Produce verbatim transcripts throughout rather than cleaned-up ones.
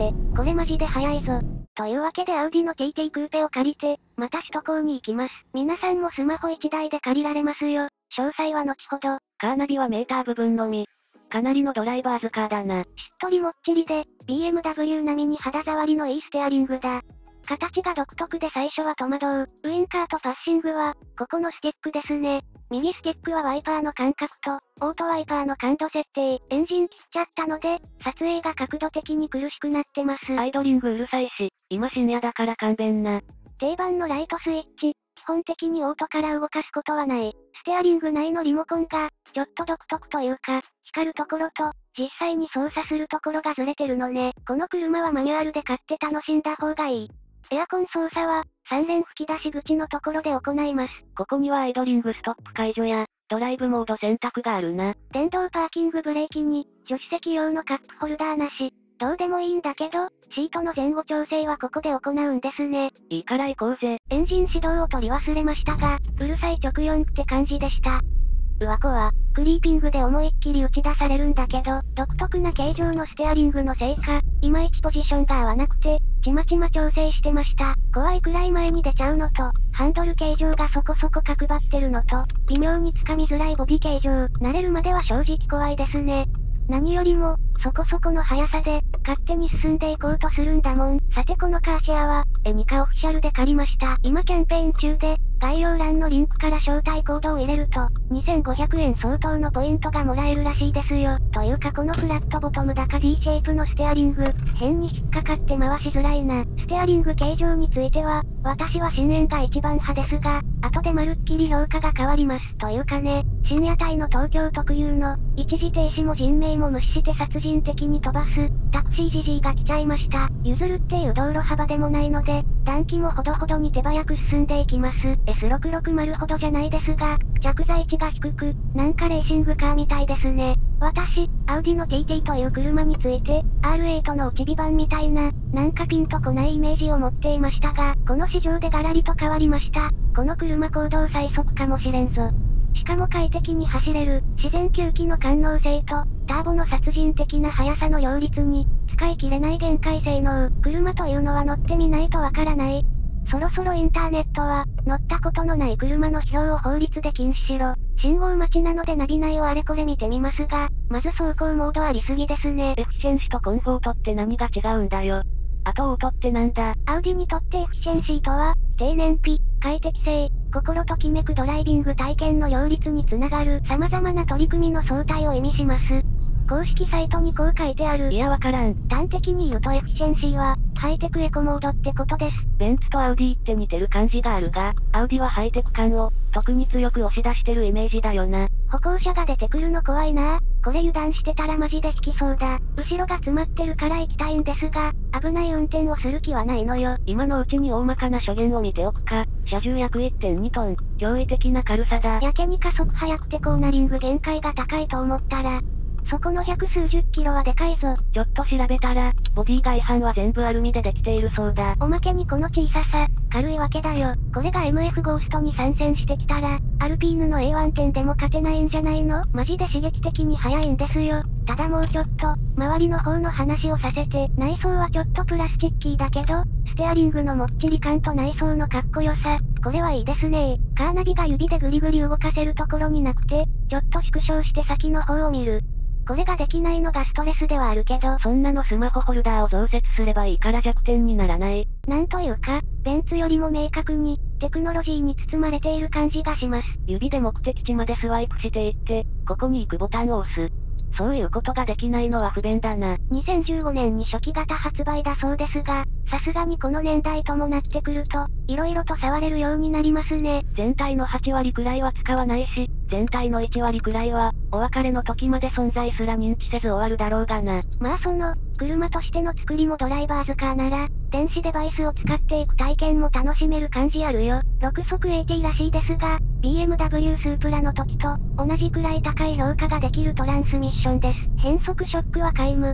で、これマジで早いぞ。というわけでアウディの ティーティー クーペを借りて、また首都高に行きます。皆さんもスマホいちだいで借りられますよ。詳細は後ほど。 カーナビはメーター部分のみ。かなりのドライバーズカーだな。 しっとりもっちりで、ビーエムダブリュー 並みに肌触りのいいステアリングだ。形が独特で最初は戸惑う。ウインカーとパッシングは、ここのスティックですね。右スティックはワイパーの間隔と、オートワイパーの感度設定。エンジン切っちゃったので、撮影が角度的に苦しくなってます。 アイドリングうるさいし、今深夜だから勘弁な。 定番のライトスイッチ。基本的にオートから動かすことはない。ステアリング内のリモコンが、ちょっと独特というか、光るところと、実際に操作するところがずれてるのね。この車はマニュアルで買って楽しんだ方がいい。エアコン操作は、さん連吹き出し口のところで行います。 ここにはアイドリングストップ解除や、ドライブモード選択があるな。 電動パーキングブレーキに、助手席用のカップホルダーなし。どうでもいいんだけど、シートの前後調整はここで行うんですね。 いいから行こうぜ。 エンジン始動を取り忘れましたが、うるさい直よんって感じでした。うわこは、クリーピングで思いっきり打ち出されるんだけど、独特な形状のステアリングのせいか、いまいちポジションが合わなくて、ちまちま調整してました。怖いくらい前に出ちゃうのと、ハンドル形状がそこそこ角張ってるのと、微妙につかみづらいボディ形状、慣れるまでは正直怖いですね。何よりも、そこそこの速さで、勝手に進んでいこうとするんだもん。さてこのカーシェアは、エニカオフィシャルで借りました。今キャンペーン中で、概要欄のリンクから招待コードを入れると、にせんごひゃくえん相当のポイントがもらえるらしいですよ。というかこのフラットボトム高 D シェイプのステアリング、変に引っかかって回しづらいな。ステアリング形状については、私は深淵が一番派ですが、後でまるっきり評価が変わります。というかね、深夜帯の東京特有の、一時停止も人命も無視して殺人的に飛ばす、タクシーじじいが来ちゃいました。譲るっていう道路幅でもないので、暖気もほどほどに手早く進んでいきます。エスろくろくまる ほどじゃないですが、着座位置が低く、なんかレーシングカーみたいですね。私、アウディの ティーティー という車について、アールエイト の内火版みたいな、なんかピンとこないイメージを持っていましたが、この市場でガラリと変わりました。この車行動最速かもしれんぞ。しかも快適に走れる、自然吸気の感能性と、ターボの殺人的な速さの両立に、使い切れない限界性能。車というのは乗ってみないとわからない。そろそろインターネットは、乗ったことのない車の批評を法律で禁止しろ。信号待ちなのでナビ内をあれこれ見てみますが、まず走行モードありすぎですね。 エフィシェンシとコンフォートって何が違うんだよ。あとオートってなんだ。 アウディにとってエフィシェンシーとは、低燃費、快適性、心ときめくドライビング体験の両立につながる様々な取り組みの総体を意味します。公式サイトにこう書いてある。 いやわからん。 端的に言うとエフィシェンシーは、ハイテクエコモードってことです。 ベンツとアウディって似てる感じがあるが、アウディはハイテク感を、特に強く押し出してるイメージだよな。 歩行者が出てくるの怖いなぁ。これ油断してたらマジで引きそうだ。後ろが詰まってるから行きたいんですが、危ない運転をする気はないのよ。 今のうちに大まかな諸言を見ておくか。車重約 いってんにトン。驚異的な軽さだ。 やけに加速速くてコーナリング限界が高いと思ったら、そこの百数十キロはでかいぞ。 ちょっと調べたら、ボディ外板は全部アルミでできているそうだ。 おまけにこの小ささ、軽いわけだよ。これが エムエフ ゴーストに参戦してきたら、アルピーヌの エーワン 店でも勝てないんじゃないの？マジで刺激的に速いんですよ。ただもうちょっと、周りの方の話をさせて、内装はちょっとプラスチッキーだけど、ステアリングのもっちり感と内装のかっこよさ、これはいいですね。カーナビが指でグリグリ動かせるところになくて、ちょっと縮小して先の方を見る。これができないのがストレスではあるけど、 そんなのスマホホルダーを増設すればいいから弱点にならない。 なんというか、ベンツよりも明確に、テクノロジーに包まれている感じがします。 指で目的地までスワイプしていって、ここに行くボタンを押す。そういうことができないのは不便だな。 にせんじゅうごねんに初期型発売だそうですが、さすがにこの年代ともなってくると、色々と触れるようになりますね。 全体のはちわりくらいは使わないし、全体のいちわりくらいは、お別れの時まで存在すら認知せず終わるだろうがな。 まあその、車としての作りもドライバーズカーなら、電子デバイスを使っていく体験も楽しめる感じあるよ。ろく速 エーティー らしいですが、ビーエムダブリュー スープラの時と、同じくらい高い評価ができるトランスミッションです。変速ショックは皆無。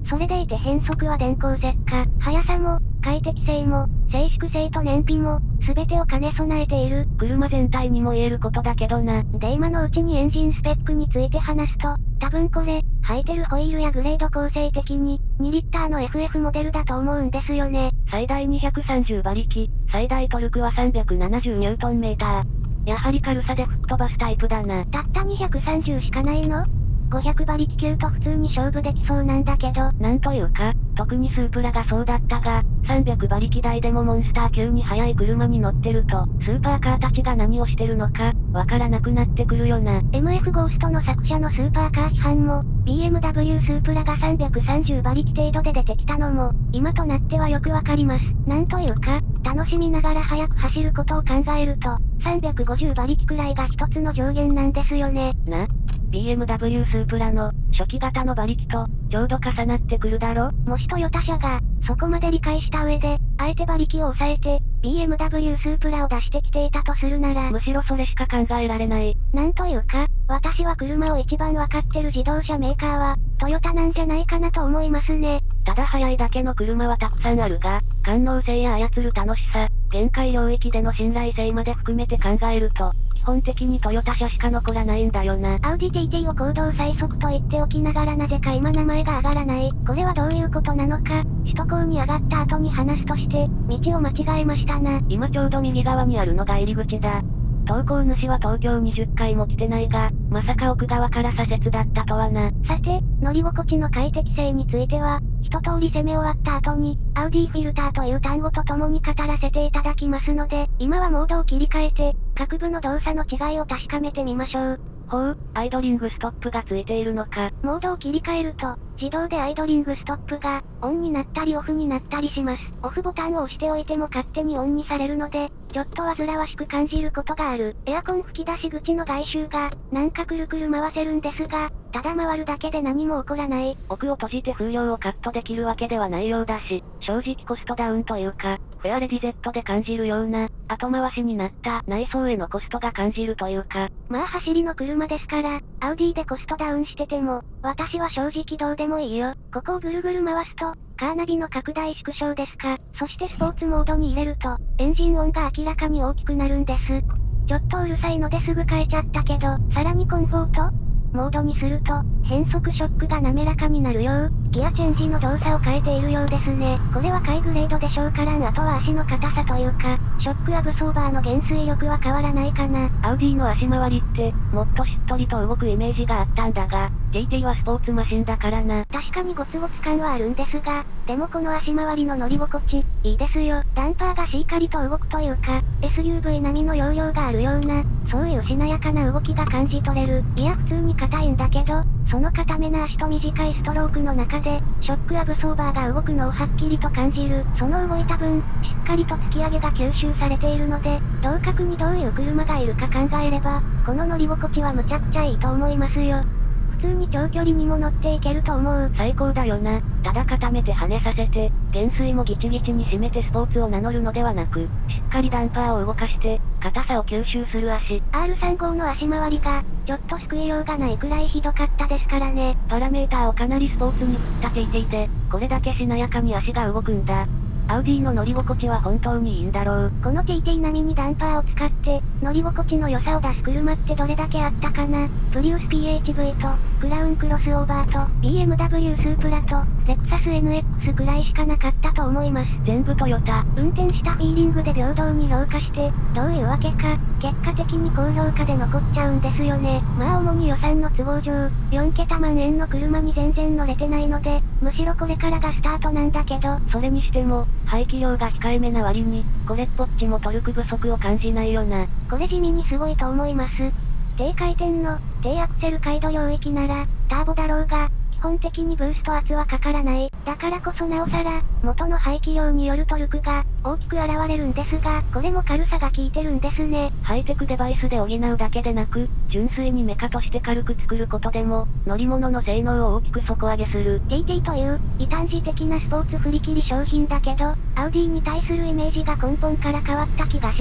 それでいて変速は電光石火、速さも、快適性も、静粛性と燃費も、すべてを兼ね備えている。 車全体にも言えることだけどな。 で今のうちにエンジンスペックについて話すと、多分これ、履いてるホイールやグレード構成的に、にリッターの エフエフ モデルだと思うんですよね。 最大にひゃくさんじゅう馬力、最大トルクはさんびゃくななじゅうニュートンメーター。やはり軽さで吹っ飛ばすタイプだな。 たったにひゃくさんじゅうしかないの？ごひゃく馬力級と普通に勝負できそうなんだけど。 なんというか、特にスープラがそうだったが、さんびゃく馬力台でもモンスター級に速い車に乗ってると、スーパーカーたちが何をしてるのか、わからなくなってくるよな。 エムエフ ゴーストの作者のスーパーカー批判も、ビーエムダブリュー スープラがさんびゃくさんじゅう馬力程度で出てきたのも、今となってはよくわかります。なんというか、楽しみながら速く走ることを考えると、さんびゃくごじゅう馬力くらいが一つの上限なんですよね。 な。ビーエムダブリュー スープラの、初期型の馬力と、ちょうど重なってくるだろ？ もしトヨタ社が、そこまで理解した上で、あえて馬力を抑えて、ビーエムダブリュー スープラを出してきていたとするなら、 むしろそれしか考えられない。 なんというか、私は車を一番わかってる自動車メーカーは、トヨタなんじゃないかなと思いますね。 ただ速いだけの車はたくさんあるが、感能性や操る楽しさ、限界領域での信頼性まで含めて考えると、基本的にトヨタ車しか残らないんだよな。 アウディ ティーティー を行動最速と言っておきながらなぜか今名前が上がらない。これはどういうことなのか、首都高に上がった後に話すとして、道を間違えましたな。 今ちょうど右側にあるのが入り口だ。投稿主は東京にじゅっかいも来てないが、まさか奥側から左折だったとはな。 さて、乗り心地の快適性については、一通り攻め終わった後に、アウディフィルターという単語と共に語らせていただきますので、今はモードを切り替えて、各部の動作の違いを確かめてみましょう。 ほう、アイドリングストップがついているのか。 モードを切り替えると、自動でアイドリングストップが、オンになったりオフになったりします。オフボタンを押しておいても勝手にオンにされるので、ちょっと煩わしく感じることがある。エアコン吹き出し口の外周が、なんかくるくる回せるんですが、ただ回るだけで何も起こらない。 奥を閉じて風量をカットできるわけではないようだし、正直コストダウンというか、フェアレディ Z で感じるような、後回しになった内装へのコストが感じるというか。 まあ走りの車ですから、アウディでコストダウンしてても、私は正直どうでもいいよ。ここをぐるぐる回すと、カーナビの拡大縮小ですか。そしてスポーツモードに入れると、エンジン音が明らかに大きくなるんです。ちょっとうるさいのですぐ変えちゃったけど、さらにコンフォートモードにすると、変速ショックが滑らかになるよう、ギアチェンジの動作を変えているようですね。これはハイグレードでしょうからん。あとは足の硬さというか、ショックアブソーバーの減衰力は変わらないかな。 アウディの足回りって、もっとしっとりと動くイメージがあったんだが、ティーティー はスポーツマシンだからな。 確かにゴツゴツ感はあるんですが、でもこの足回りの乗り心地、いいですよ。ダンパーがしっかりと動くというか、エスユーブイ 並みの容量があるような、そういうしなやかな動きが感じ取れる。いや普通に硬いんだけど、その硬めな足と短いストロークの中で、ショックアブソーバーが動くのをはっきりと感じる。その動いた分、しっかりと突き上げが吸収されているので、同角にどういう車がいるか考えれば、この乗り心地はむちゃくちゃいいと思いますよ。普通に長距離にも乗っていけると思う。 最高だよな。ただ固めて跳ねさせて、減衰もギチギチに締めてスポーツを名乗るのではなく、しっかりダンパーを動かして、硬さを吸収する足。 アールさんじゅうご の足回りが、ちょっと救いようがないくらいひどかったですからね。 パラメーターをかなりスポーツに振った ティーティー で、これだけしなやかに足が動くんだ。アウディの乗り心地は本当にいいんだろう。 この ティーティー 並みにダンパーを使って、乗り心地の良さを出す車ってどれだけあったかな。プリウス ピーエイチブイ と、クラウンクロスオーバーと、ビーエムダブリュー スープラと、レクサス エヌエックス くらいしかなかったと思います。 全部トヨタ。 運転したフィーリングで平等に評価して、どういうわけか、結果的に高評価で残っちゃうんですよね。まあ主に予算の都合上、よんけた万円の車に全然乗れてないので、むしろこれからがスタートなんだけど、 それにしても、排気量が控えめな割に、これっぽっちもトルク不足を感じないよな。 これ地味にすごいと思います。低回転の、低アクセル回路領域なら、ターボだろうが、基本的にブースト圧はかからない。だからこそなおさら、元の排気量によるトルクが、大きく現れるんですが、これも軽さが効いてるんですね。 ハイテクデバイスで補うだけでなく、純粋にメカとして軽く作ることでも、乗り物の性能を大きく底上げする。 ティーティー という、異端児的なスポーツ振り切り商品だけど、アウディに対するイメージが根本から変わった気がします。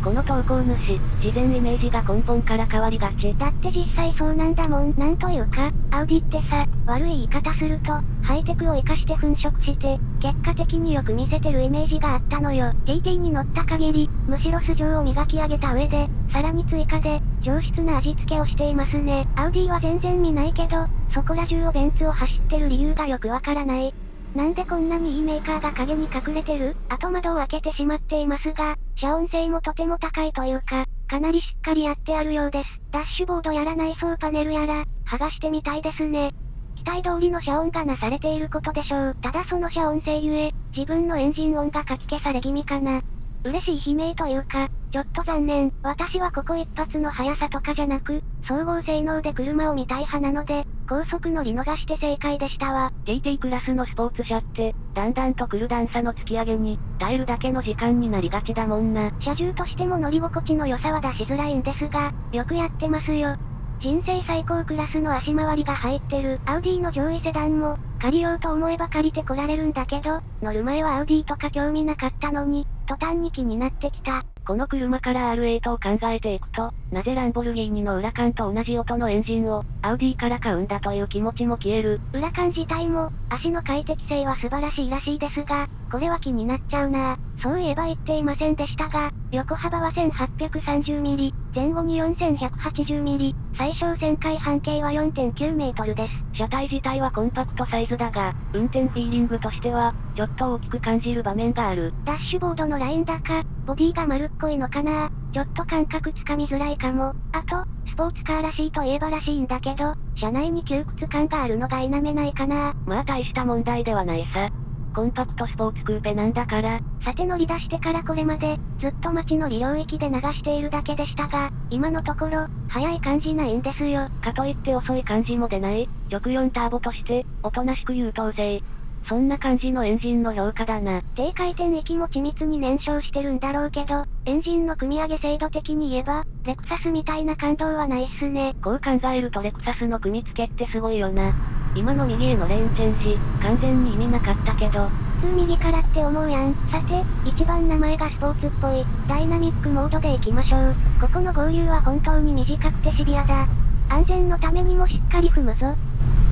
この投稿主、事前イメージが根本から変わりがち。 だって実際そうなんだもん。なんというか、アウディってさ、悪い言い方すると、ハイテクを活かして粉飾して、結果的によく見せてるイメージがあったのよ。ティーティー に乗った限り、むしろ素性を磨き上げた上で、さらに追加で、上質な味付けをしていますね。アウディは全然見ないけど、そこら中をベンツを走ってる理由がよくわからない。なんでこんなにいいメーカーが影に隠れてる？後窓を開けてしまっていますが、遮音性もとても高いというか、かなりしっかりやってあるようです。ダッシュボードやら内装パネルやら、剥がしてみたいですね。期待通りの遮音がなされていることでしょう。ただその遮音性ゆえ、自分のエンジン音がかき消され気味かな。嬉しい悲鳴というか、ちょっと残念。私はここ一発の速さとかじゃなく、総合性能で車を見たい派なので、高速乗り逃して正解でしたわ。 ティーティー クラスのスポーツ車って、だんだんと来る段差の突き上げに、耐えるだけの時間になりがちだもんな。 車重としても乗り心地の良さは出しづらいんですが、よくやってますよ。人生最高クラスの足回りが入ってるアウディの上位セダンも、借りようと思えば借りてこられるんだけど、乗る前はアウディとか興味なかったのに、途端に気になってきた。 この車から アールエイト を考えていくと、なぜランボルギーニのウラカンと同じ音のエンジンを、アウディから買うんだという気持ちも消える。 ウラカン自体も、足の快適性は素晴らしいらしいですが、これは気になっちゃうなぁ。そういえば言っていませんでしたが、横幅は せんはっぴゃくさんじゅうミリ、前後に よんせんひゃくはちじゅうミリ、最小旋回半径は よんてんきゅうメートルです。 車体自体はコンパクトサイズだが、運転フィーリングとしては、ちょっと大きく感じる場面がある。 ダッシュボードのライン高、ボディが丸っこいのかなぁ。ちょっと感覚つかみづらいかも。あと、スポーツカーらしいといえばらしいんだけど、車内に窮屈感があるのが否めないかなぁ。 まあ大した問題ではないさ。コンパクトスポーツクーペなんだから。 さて乗り出してからこれまで、ずっと街の利領域で流しているだけでしたが、今のところ、速い感じないんですよ。 かといって遅い感じも出ない、直よんターボとして、おとなしく優等生。そんな感じのエンジンの評価だな。 低回転域も緻密に燃焼してるんだろうけど、エンジンの組み上げ精度的に言えば、レクサスみたいな感動はないっすね。 こう考えるとレクサスの組み付けってすごいよな。今の右へのレーンチェンジ、完全に意味なかったけど。 普通右からって思うやん。さて、一番名前がスポーツっぽい、ダイナミックモードで行きましょう。ここの合流は本当に短くてシビアだ。安全のためにもしっかり踏むぞ。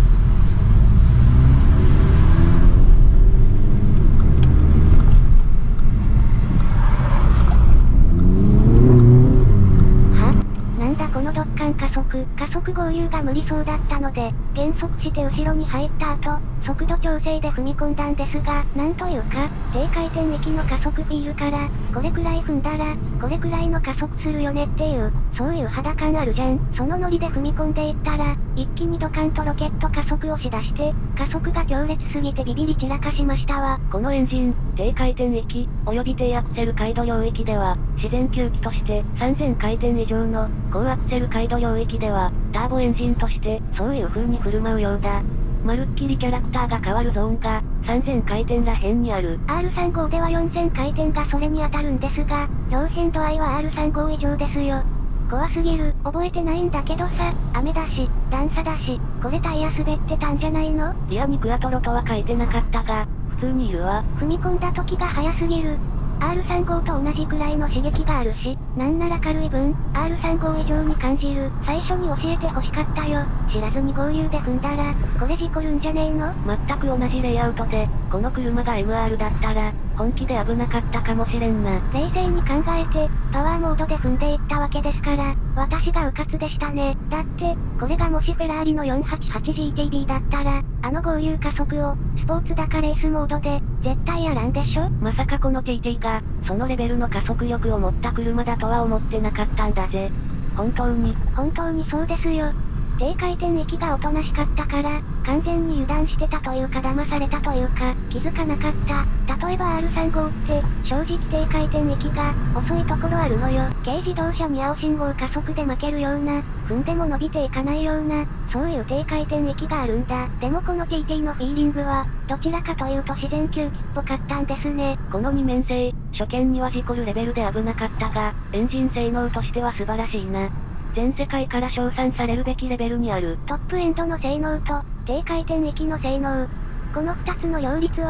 なんだこのドッカン加速。加速合流が無理そうだったので、減速して後ろに入った後、速度調整で踏み込んだんですが、なんというか、低回転域の加速フィールから、これくらい踏んだら、これくらいの加速するよねっていう、そういう肌感あるじゃん。そのノリで踏み込んでいったら、一気にドカンとロケット加速をしだして、加速が強烈すぎてビビり散らかしましたわ。 このエンジン、低回転域、及び低アクセル回路領域では、自然吸気として、さんぜんかいてん以上の、高アクセル回路領域では、ターボエンジンとして、そういう風に振る舞うようだ。まるっきりキャラクターが変わるゾーンが、さんぜんかいてんらへんにある。 アールさんじゅうご ではよんせんかいてんがそれに当たるんですが、表変度合いは アールさんじゅうご 以上ですよ。怖すぎる。覚えてないんだけどさ、雨だし、段差だし、これタイヤ滑ってたんじゃないの？ リアにクアトロとは書いてなかったが、普通にいるわ。 踏み込んだ時が速すぎる。アールさんじゅうご と同じくらいの刺激があるし、なんなら軽い分、アールさんじゅうご 以上に感じる。最初に教えて欲しかったよ。知らずに合流で踏んだら、これ事故るんじゃねえの？ 全く同じレイアウトで、この車が エムアール だったら、本気で危なかったかもしれんな。 冷静に考えて、パワーモードで踏んでいったわけですから、私が迂闊でしたね。だって、これがもしフェラーリの よんはちはちジーティービー だったら、あの合流加速を、スポーツだかレースモードで、絶対やらんでしょ？ まさかこの ティーティー が、そのレベルの加速力を持った車だとは思ってなかったんだぜ。本当に。 本当にそうですよ。低回転域がおとなしかったから、完全に油断してたというか騙されたというか、気づかなかった。例えば アールさんじゅうご って、正直低回転域が、遅いところあるのよ。軽自動車に青信号加速で負けるような、踏んでも伸びていかないような、そういう低回転域があるんだ。でもこの ティーティー のフィーリングは、どちらかというと自然吸気っぽかったんですね。 この二面性、初見には事故るレベルで危なかったが、エンジン性能としては素晴らしいな。全世界から称賛されるべきレベルにある。 トップエンドの性能と、低回転域の性能。この二つの両立は、基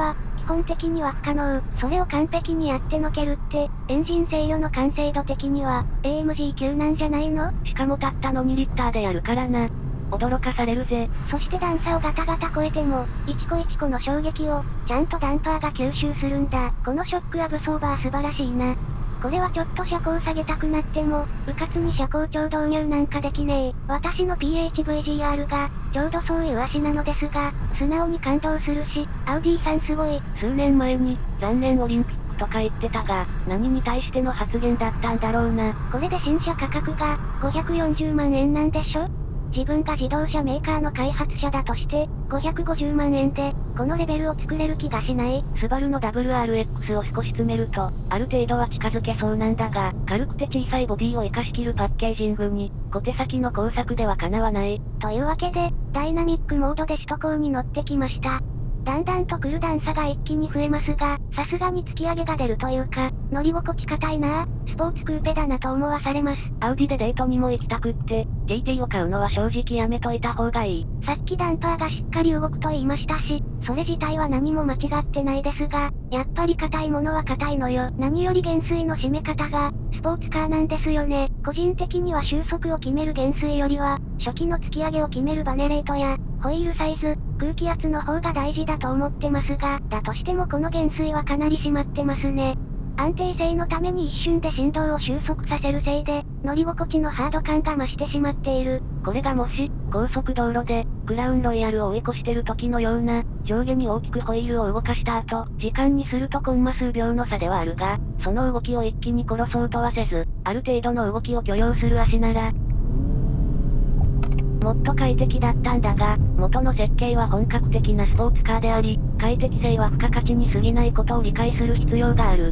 本的には不可能。それを完璧にやってのけるって、エンジン制御の完成度的には、エーエムジー 級なんじゃないの？ しかもたったのにリッターでやるからな。驚かされるぜ。 そして段差をガタガタ超えても、いちこいちこの衝撃を、ちゃんとダンパーが吸収するんだ。このショックアブソーバー素晴らしいな。これはちょっと車高下げたくなっても、うかつに車高調導入なんかできねえ。私の ピーエイチブイジーアール が、ちょうどそういう足なのですが、素直に感動するし、アウディさんすごい。 数年前に、残念オリンピックとか言ってたが、何に対しての発言だったんだろうな。 これで新車価格が、ごひゃくよんじゅうまんえんなんでしょ？自分が自動車メーカーの開発者だとして、ごひゃくごじゅうまんえんで、このレベルを作れる気がしない。 スバルの ダブリューアールエックス を少し詰めると、ある程度は近づけそうなんだが、軽くて小さいボディを活かしきるパッケージングに、小手先の工作では叶わない。 というわけで、ダイナミックモードで首都高に乗ってきました。だんだんと来る段差が一気に増えますが、さすがに突き上げが出るというか、乗り心地硬いなぁ、スポーツクーペだなと思わされます。 アウディでデートにも行きたくって、ティーティー を買うのは正直やめといた方がいい。 さっきダンパーがしっかり動くと言いましたし、それ自体は何も間違ってないですが、やっぱり硬いものは硬いのよ。何より減衰の締め方が、スポーツカーなんですよね。個人的には収束を決める減衰よりは、初期の突き上げを決めるバネレートや、ホイールサイズ、空気圧の方が大事だと思ってますが、だとしてもこの減衰はかなり締まってますね。安定性のために一瞬で振動を収束させるせいで、乗り心地のハード感が増してしまっている。 これがもし、高速道路で、クラウンロイヤルを追い越してる時のような、上下に大きくホイールを動かした後、時間にするとコンマ数秒の差ではあるが、その動きを一気に殺そうとはせず、ある程度の動きを許容する足なら、もっと快適だったんだが、元の設計は本格的なスポーツカーであり、快適性は付加価値に過ぎないことを理解する必要がある。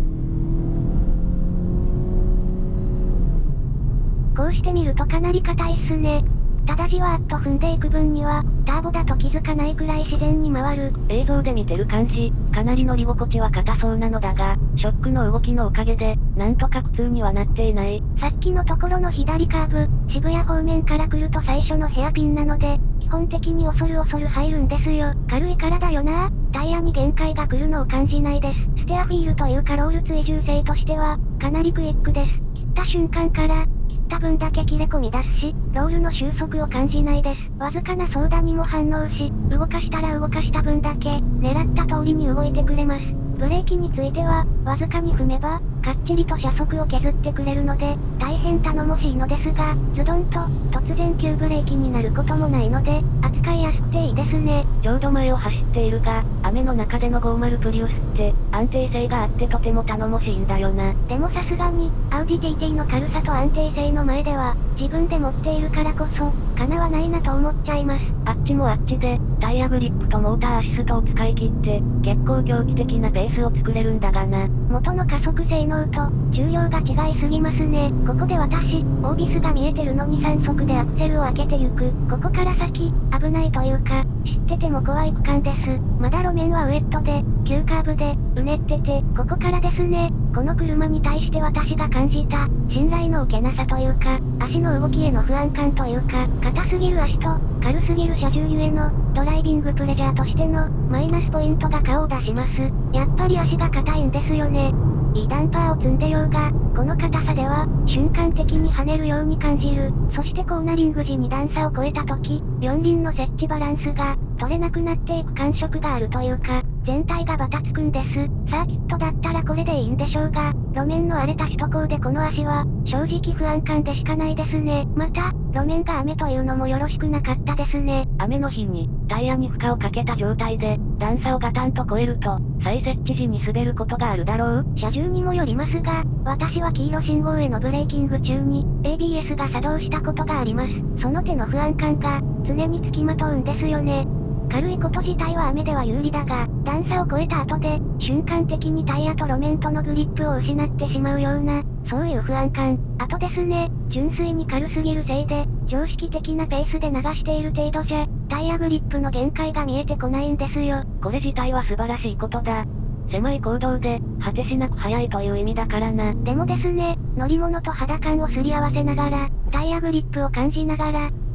こうして見るとかなり硬いっすね。ただじわーっと踏んでいく分には、ターボだと気づかないくらい自然に回る。 映像で見てる感じ、かなり乗り心地は硬そうなのだが、ショックの動きのおかげで、なんとか苦痛にはなっていない。 さっきのところの左カーブ、渋谷方面から来ると最初のヘアピンなので、基本的に恐る恐る入るんですよ。軽いからだよな。タイヤに限界が来るのを感じないです。ステアフィールというかロール追従性としては、かなりクイックです。切った瞬間から、た分だけ切れ込み出すし、ロールの収束を感じないです。わずかな操舵にも反応し、動かしたら動かした分だけ、狙った通りに動いてくれます。ブレーキについては、わずかに踏めば、かっちりと車速を削ってくれるので、大変頼もしいのですが、ズドンと、突然急ブレーキになることもないので、扱いやすくていいですね。 ちょうど前を走っているが、雨の中でのごじゅうプリウスって、安定性があってとても頼もしいんだよな。 でもさすがに、アウディ ティーティー の軽さと安定性の前では、自分で持っているからこそ、叶わないなと思っちゃいます。 あっちもあっちで、タイヤグリップとモーターアシストを使い切って、結構狂気的なペースを作れるんだがな。 元の加速性能と、重量が違いすぎますね。ここで私、オービスが見えてるのにさん速でアクセルを開けてゆく。ここから先、危ないというか、知ってても怖い区間です。まだ路面はウエットで、急カーブで、うねってて、ここからですね。この車に対して私が感じた、信頼の受けなさというか、足の動きへの不安感というか、硬すぎる足と、軽すぎる車重ゆえの、ドライビングプレジャーとしての、マイナスポイントが顔を出します。やっぱり足が硬いんですよね。いいダンパーを積んでようが、この硬さでは、瞬間的に跳ねるように感じる。そしてコーナリング時に段差を越えた時、四輪の設置バランスが、取れなくなっていく感触があるというか、全体がバタつくんです。サーキットだったらこれでいいんでしょうが、路面の荒れた首都高でこの足は、正直不安感でしかないですね。また、路面が雨というのもよろしくなかったですね。 雨の日に、タイヤに負荷をかけた状態で、段差をガタンと越えると、再設置時に滑ることがあるだろう？ 車重にもよりますが、私は黄色信号へのブレーキング中に、エービーエス が作動したことがあります。その手の不安感が、常につきまとうんですよね。軽いこと自体は雨では有利だが、段差を越えた後で、瞬間的にタイヤと路面とのグリップを失ってしまうような、そういう不安感。あとですね、純粋に軽すぎるせいで、常識的なペースで流している程度じゃ、タイヤグリップの限界が見えてこないんですよ。 これ自体は素晴らしいことだ。狭い行動で、果てしなく速いという意味だからな。 でもですね、乗り物と肌感をすり合わせながら、タイヤグリップを感じながら、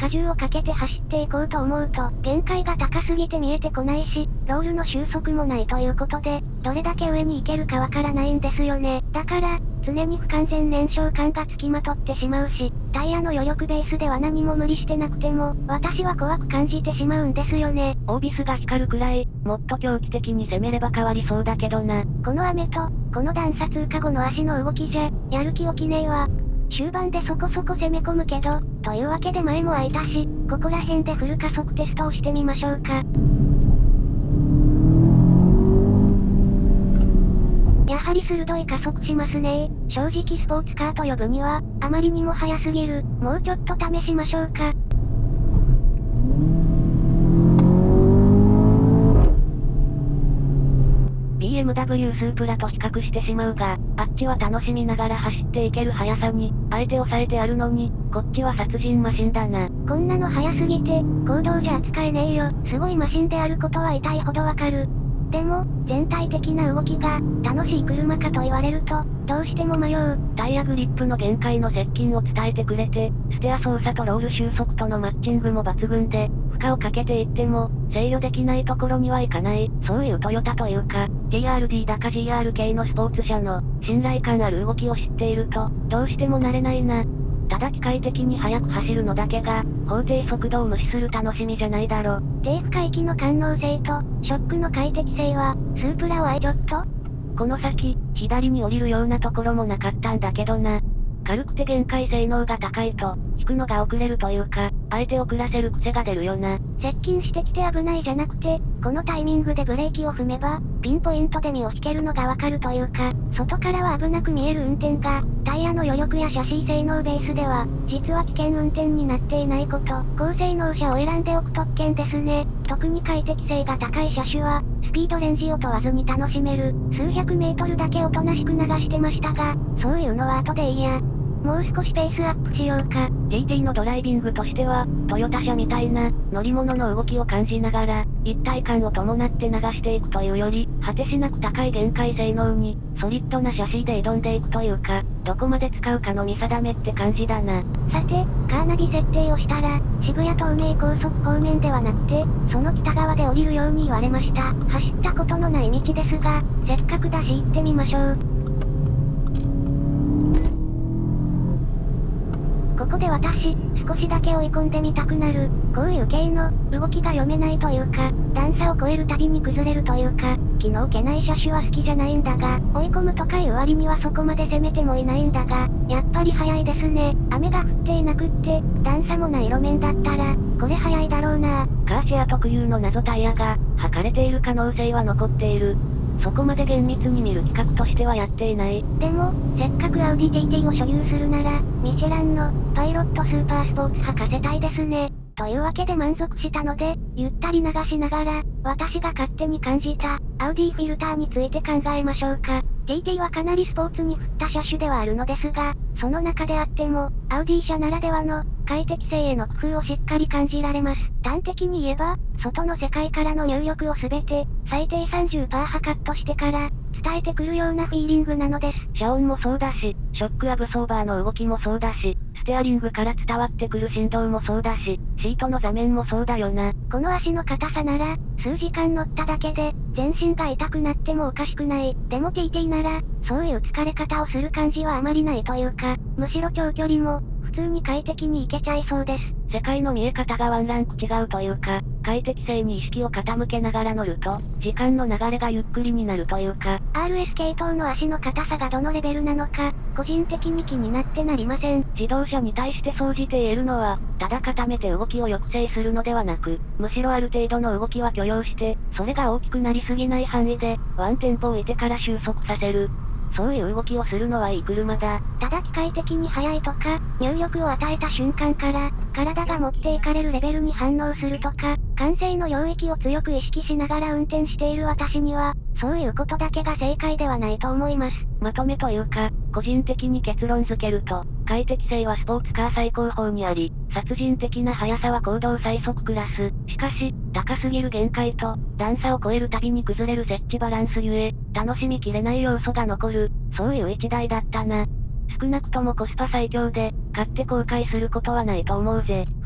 荷重をかけて走っていこうと思うと、限界が高すぎて見えてこないし、ロールの収束もないということで、どれだけ上に行けるかわからないんですよね。だから、常に不完全燃焼感がつきまとってしまうし、タイヤの余力ベースでは何も無理してなくても、私は怖く感じてしまうんですよね。 オービスが光るくらい、もっと狂気的に攻めれば変わりそうだけどな。 この雨と、この段差通過後の足の動きじゃ、やる気起きねえわ。終盤でそこそこ攻め込むけど、というわけで前も空いたし、ここら辺でフル加速テストをしてみましょうか。やはり鋭い加速しますねー。正直スポーツカーと呼ぶには、あまりにも速すぎる。もうちょっと試しましょうか。 ビーエムダブリュー スープラと比較してしまうが、あっちは楽しみながら走っていける速さに、あえて抑えてあるのに、こっちは殺人マシンだな。 こんなの速すぎて、公道じゃ扱えねえよ。すごいマシンであることは痛いほどわかる。でも、全体的な動きが、楽しい車かと言われると、どうしても迷う。 タイヤグリップの限界の接近を伝えてくれて、ステア操作とロール収束とのマッチングも抜群で、負荷をかけていっても、制御できないところにはいかない、そういうトヨタというか、ティーアールディー だか ジーアール 系のスポーツ車の、信頼感ある動きを知っていると、どうしても慣れないな。ただ機械的に速く走るのだけが、法定速度を無視する楽しみじゃないだろ。 低負荷域の感能性と、ショックの快適性は、スープラを愛ちょっとこの先、左に降りるようなところもなかったんだけどな。軽くて限界性能が高いと、引くのが遅れるというか、あえて遅らせる癖が出るよな。 接近してきて危ないじゃなくて、このタイミングでブレーキを踏めば、ピンポイントで身を引けるのがわかるというか、外からは危なく見える運転が、タイヤの余力やシャシー性能ベースでは、実は危険運転になっていないこと、高性能車を選んでおく特権ですね。特に快適性が高い車種は、スピードレンジを問わずに楽しめる、数百メートルだけおとなしく流してましたが、そういうのは後でいいや。もう少しペースアップしようか。 ティーティー のドライビングとしては、トヨタ車みたいな、乗り物の動きを感じながら、一体感を伴って流していくというより、果てしなく高い限界性能に、ソリッドなシャシーで挑んでいくというか、どこまで使うかの見定めって感じだな。 さて、カーナビ設定をしたら、渋谷東名高速方面ではなくて、その北側で降りるように言われました。走ったことのない道ですが、せっかくだし行ってみましょう。ここで私、少しだけ追い込んでみたくなる。こういう系の、動きが読めないというか、段差を越えるたびに崩れるというか、気の置けない車種は好きじゃないんだが、追い込むとかいう割にはそこまで攻めてもいないんだが、やっぱり速いですね。雨が降っていなくって、段差もない路面だったら、これ速いだろうな。 カーシェア特有の謎タイヤが、履かれている可能性は残っている。そこまで厳密に見る企画としてはやっていない。 でも、せっかくアウディ ティーティー を所有するなら、ミシェランの、パイロットスーパースポーツ履かせたいですね。というわけで満足したので、ゆったり流しながら、私が勝手に感じた、アウディフィルターについて考えましょうか。ティーティー はかなりスポーツに振った車種ではあるのですが、その中であっても、アウディ車ならではの、快適性への工夫をしっかり感じられます。端的に言えば、外の世界からの入力をすべて、最低 さんじゅっパーセント カットしてから、伝えてくるようなフィーリングなのです。 遮音もそうだし、ショックアブソーバーの動きもそうだし、ステアリングから伝わってくる振動もそうだし、シートの座面もそうだよな。 この足の硬さなら、数時間乗っただけで、全身が痛くなってもおかしくない。でも ティーティー なら、そういう疲れ方をする感じはあまりないというか、むしろ長距離も、普通に快適に行けちゃいそうです。 世界の見え方がワンランク違うというか、快適性に意識を傾けながら乗ると、時間の流れがゆっくりになるというか、 アールエス 系統の足の硬さがどのレベルなのか、個人的に気になってなりません。 自動車に対して総じて言えるのは、ただ固めて動きを抑制するのではなく、むしろある程度の動きは許容して、それが大きくなりすぎない範囲で、ワンテンポ置いてから収束させる。そういう動きをするのはいい車だ。 ただ機械的に速いとか、入力を与えた瞬間から、体が持っていかれるレベルに反応するとか、感性の領域を強く意識しながら運転している私には、そういうことだけが正解ではないと思います。 まとめというか、個人的に結論付けると、快適性はスポーツカー最高峰にあり、殺人的な速さは公道最速クラス。しかし、高すぎる限界と、段差を越えるたびに崩れる接地バランスゆえ、楽しみきれない要素が残る、そういう一台だったな。少なくともコスパ最強で、買って後悔することはないと思うぜ。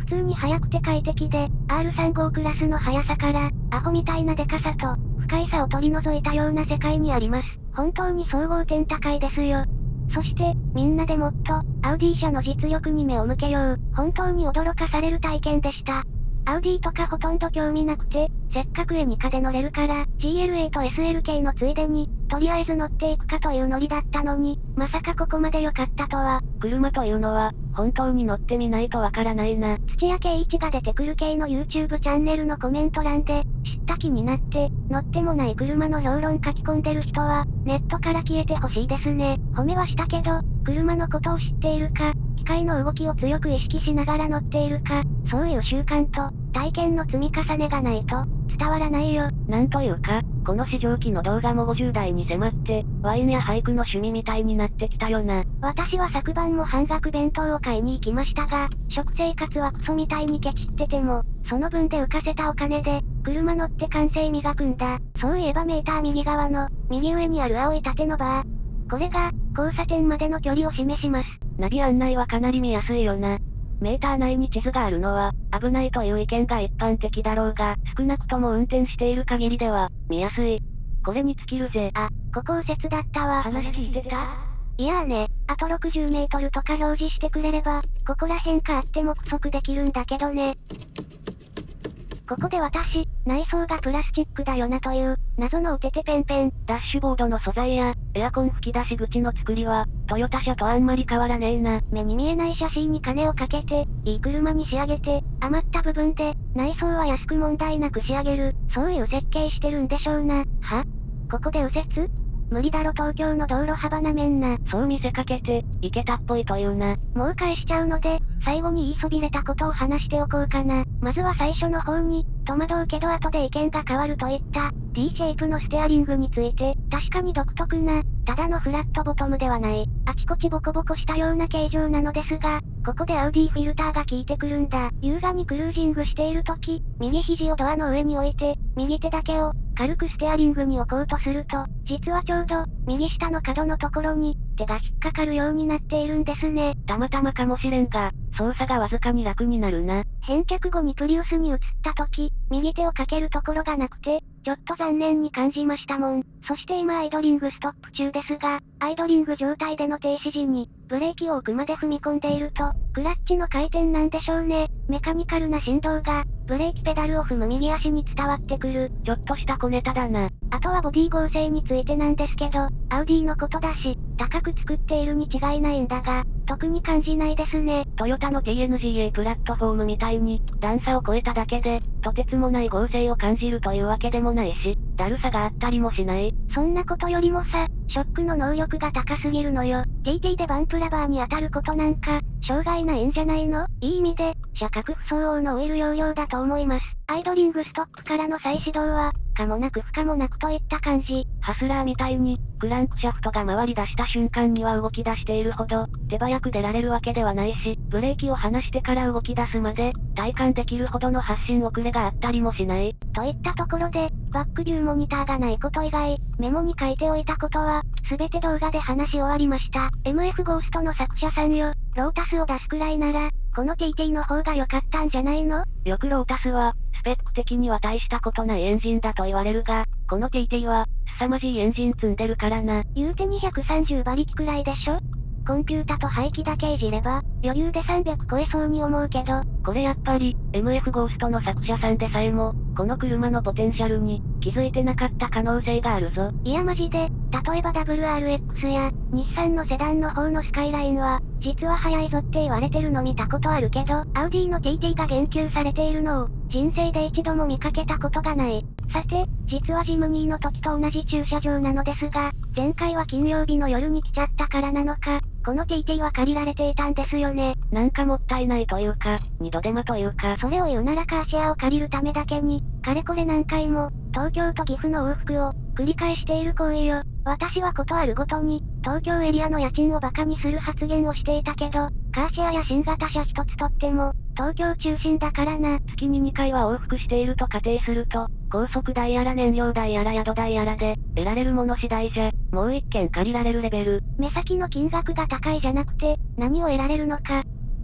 普通に速くて快適で、アールさんじゅうご クラスの速さから、アホみたいなデカさと、不快さを取り除いたような世界にあります。本当に総合点高いですよ。そして、みんなでもっと、アウディ車の実力に目を向けよう。本当に驚かされる体験でした。アウディとかほとんど興味なくて、せっかくエニカで乗れるから、ジーエルエー と エスエルケー のついでに、とりあえず乗っていくかというノリだったのに、まさかここまで良かったとは。 車というのは、本当に乗ってみないとわからないな。 土屋圭一が出てくる系の YouTube チャンネルのコメント欄で、知った気になって、乗ってもない車の評論書き込んでる人は、ネットから消えてほしいですね。褒めはしたけど、車のことを知っているか、機械の動きを強く意識しながら乗っているか、そういう習慣と、体験の積み重ねがないと、伝わらないよ。 なんというか、この試乗機の動画もごじゅう代に迫って、ワインや俳句の趣味みたいになってきたよな。 私は昨晩も半額弁当を買いに行きましたが、食生活はクソみたいにケチってても、その分で浮かせたお金で、車乗って感性磨くんだ。そういえばメーター右側の、右上にある青い縦のバー。これが、交差点までの距離を示します。 ナビ案内はかなり見やすいよな。メーター内に地図があるのは、危ないという意見が一般的だろうが、少なくとも運転している限りでは、見やすい。これに尽きるぜ。 あ、ここ右折だったわ。 話聞いてた？ いやーね、あとろくじゅうメートルとか表示してくれれば、ここら辺かあっても加速できるんだけどね。ここで私、内装がプラスチックだよなという、謎のおててペンペン。 ダッシュボードの素材や、エアコン吹き出し口の作りは、トヨタ車とあんまり変わらねえな。 目に見えないシャシーに金をかけて、いい車に仕上げて、余った部分で、内装は安く問題なく仕上げる、そういう設計してるんでしょうな。は？ここで右折？無理だろ東京の道路幅なめんな。 そう見せかけて、いけたっぽいというな。 もう返しちゃうので、最後に言いそびれたことを話しておこうかな。まずは最初の方に、戸惑うけど後で意見が変わるといった、T シェイプのステアリングについて、確かに独特な、ただのフラットボトムではない、あちこちボコボコしたような形状なのですが、ここでアウディフィルターが効いてくるんだ。優雅にクルージングしているとき、右肘をドアの上に置いて、右手だけを、軽くステアリングに置こうとすると、実はちょうど、右下の角のところに、手が引っかかるようになっているんですね。 たまたまかもしれんが、操作がわずかに楽になるな。 返却後にプリウスに移った時、右手をかけるところがなくて、ちょっと残念に感じましたもん。そして今アイドリングストップ中ですが、アイドリング状態での停止時に、ブレーキを奥まで踏み込んでいると、クラッチの回転なんでしょうね。メカニカルな振動が、ブレーキペダルを踏む右足に伝わってくる。 ちょっとした小ネタだな。 あとはボディ剛性についてなんですけど、アウディのことだし、高く作っているに違いないんだが、特に感じないですね。 トヨタの ティーエヌジーエー プラットフォームみたいに、段差を超えただけで、とてつもない剛性を感じるというわけでもないし、だるさがあったりもしない。 そんなことよりもさ、ショックの能力が高すぎるのよ。ティーティー でバンプラバーに当たることなんか、障害ないんじゃないの？いい意味で、車格不相応のオイル容量だと思います。アイドリングストップからの再始動は、可もなく不可もなくといった感じ。 ハスラーみたいに、クランクシャフトが回り出した瞬間には動き出しているほど、手早く出られるわけではないし、ブレーキを離してから動き出すまで、体感できるほどの発進遅れがあったりもしない。 といったところで、バックビューモニターがないこと以外、メモに書いておいたことは、すべて動画で話し終わりました。エムエフ ゴーストの作者さんよ、ロータスを出すくらいなら、この ティーティー の方が良かったんじゃないの？ よくロータスは、スペック的には大したことないエンジンだと言われるが、この ティーティー は、凄まじいエンジン積んでるからな。 言うてにひゃくさんじゅう馬力くらいでしょ？コンピュータと排気だけいじれば、余裕でさんびゃく超えそうに思うけど。 これやっぱり、エムエフ ゴーストの作者さんでさえも、この車のポテンシャルに、気づいてなかった可能性があるぞ。 いやマジで、例えば ダブリューアールエックス や、日産のセダンの方のスカイラインは、実は速いぞって言われてるの見たことあるけど、アウディの ティーティー が言及されているのを、人生で一度も見かけたことがない。さて、実はジムニーの時と同じ駐車場なのですが、前回は金曜日の夜に来ちゃったからなのか、この ティーティー は借りられていたんですよね。 なんかもったいないというか、二度手間というか。 それを言うならカーシェアを借りるためだけに、かれこれ何回も、東京と岐阜の往復を、繰り返している行為よ。私はことあるごとに、東京エリアの家賃をバカにする発言をしていたけど、カーシェアや新型車一つとっても、東京中心だからな。 月ににかいは往復していると仮定すると、高速代やら燃料代やら宿代やらで、得られるもの次第じゃ、もう一軒借りられるレベル。 目先の金額が高いじゃなくて、何を得られるのか。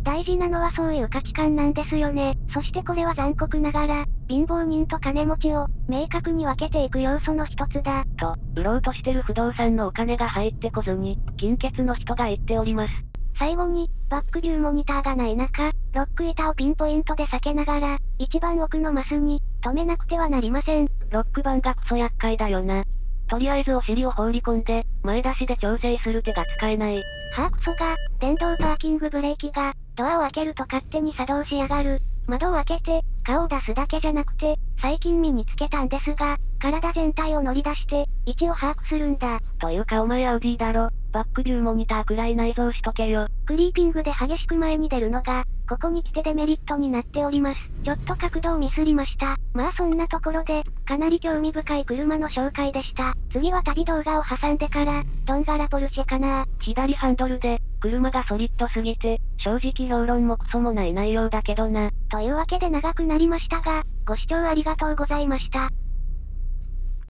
大事なのはそういう価値観なんですよね。そしてこれは残酷ながら、貧乏人と金持ちを、明確に分けていく要素の一つだ。 と、売ろうとしてる不動産のお金が入ってこずに、金欠の人が言っております。 最後に、バックビューモニターがない中、ロック板をピンポイントで避けながら、一番奥のマスに、止めなくてはなりません。 ロック板がクソ厄介だよな。とりあえずお尻を放り込んで、前出しで調整する手が使えない。 はぁクソが、電動パーキングブレーキが、ドアを開けると勝手に作動しやがる。窓を開けて、顔を出すだけじゃなくて、最近身につけたんですが、体全体を乗り出して、位置を把握するんだ。 というかお前アウディだろ。バックビューモニターくらい内蔵しとけよ。 クリーピングで激しく前に出るのが、ここに来てデメリットになっております。ちょっと角度をミスりました。まあそんなところで、かなり興味深い車の紹介でした。次は旅動画を挟んでから、ドンガラポルシェかな。 左ハンドルで、車がソリッドすぎて、正直評論もクソもない内容だけどな。 というわけで長くなりましたが、ご視聴ありがとうございました。